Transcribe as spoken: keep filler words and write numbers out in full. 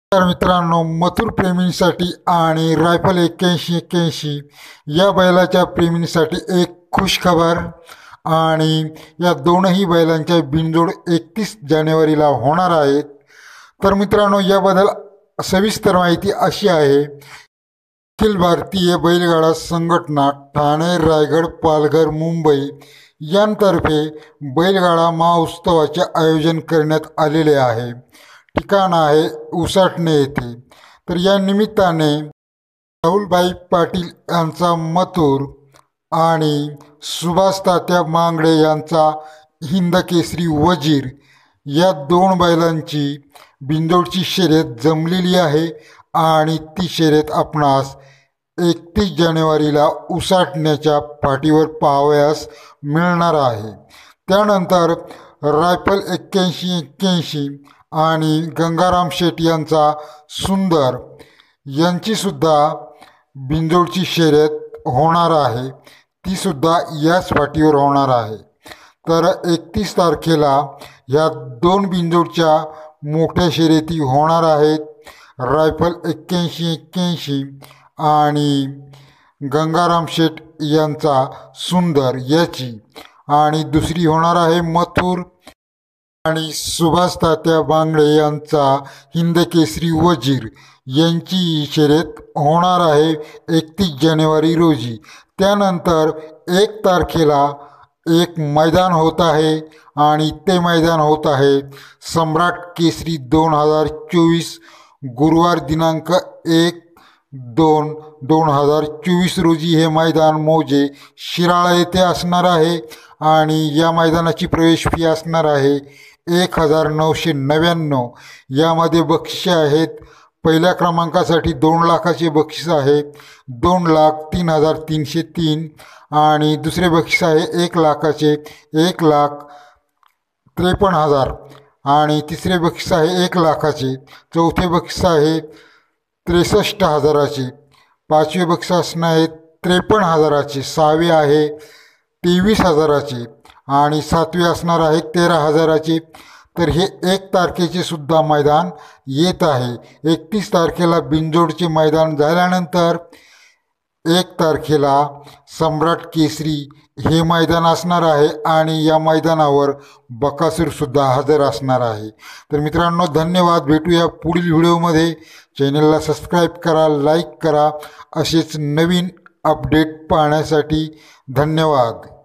तर मित्रांनो, मथुर प्रेमींसाठी आणि रायफल एक्क्याऐंशी एक्क्याऐंशी या बैलाच्या प्रेमींसाठी एक खुश खबर। आणि या दोनही बैलांच्या बिनजोड एकतीस जानेवारीला होणार आहेत। तर मित्रांनो, याबद्दल सविस्तर माहिती अशी आहे। अखिल भारतीय बैलगाडा संघटना ठाणे, रायगड, पालघर, मुंबई यांतर्फे बैलगाडा महोत्सवाचे आयोजन करण्यात आलेले आहे। ठिकाण आहे उसाटणे येथे। तर या निमित्ताने राहुलभाई पाटील यांचा मथुर आणि सुभाष तात्या मांगडे यांचा हिंदकेसरी वजीर या दोन बैलांची बिनजोडची शर्यत जमलेली आहे। आणि ती शर्यत आपणास एकतीस जानेवारीला उसाटण्याच्या पाठीवर पाहावयास मिळणार आहे। त्यानंतर रायफल एक्क्याऐंशी एक्क्याऐंशी आणि गंगाराम शेठ यांचा सुंदर यांचीसुद्धा बिनजोडची शर्यत होणार आहे। तीसुद्धा याच पाठीवर होणार आहे। तर एकतीस तारखेला ह्या दोन बिनजोडच्या मोठ्या शर्यती होणार आहेत। रायफल एक्क्याऐंशी एक्क्याऐंशी आणि गंगाराम शेठ यांचा सुंदर याची, आणि दुसरी होणार आहे मथुर आणि सुभाष तात्या बांगडे यांचा हिंदकेसरी वजीर यांची शर्यत होणार आहे एकतीस जानेवारी रोजी। त्यानंतर एक तारखेला एक मैदान होत आहे आणि ते मैदान होत आहे सम्राट केसरी दोन हजार चोवीस गुरुवार दिनांक एक दोन दोन हजार चोवीस रोजी हे मैदान मौजे शिराळा येथे असणार आहे। आणि या मैदानाची प्रवेश फी असणार आहे एक हजार नऊशे नव्याण्णव। यामध्ये बक्षिसे आहेत। पहिल्या क्रमांकासाठी दोन लाखाचे बक्षीस आहे, दोन लाख तीन हजार तीनशे तीन। आणि दुसरे बक्षीस आहे एक लाखाचे एक लाख त्रेपन्न हजार। आणि तिसरे बक्षीस आहे एक लाखाचे। चौथे बक्षीस आहे त्रेसष्ट हजाराचे। पाचवे बक्षीस असणार आहे त्रेपन्न हजाराचे। सहावे आहे तेवीस हजाराचे आणि सातवे असणार आहे तेरा हजाराचे। तर हे एक तारखेचे सुद्धा मैदान येत आहे। एकतीस तारखेला बिनजोडचे मैदान झाल्यानंतर एक तारखेला सम्राट केसरी हे मैदान असणार आहे आणि या मैदानावर बकासूरसुद्धा हजर असणार आहे। तर मित्रांनो, धन्यवाद। भेटूया पुढील व्हिडिओमध्ये। चॅनलला सबस्क्राईब करा, लाईक करा। असेच नवीन अपडेट पाहण्यासाठी धन्यवाद।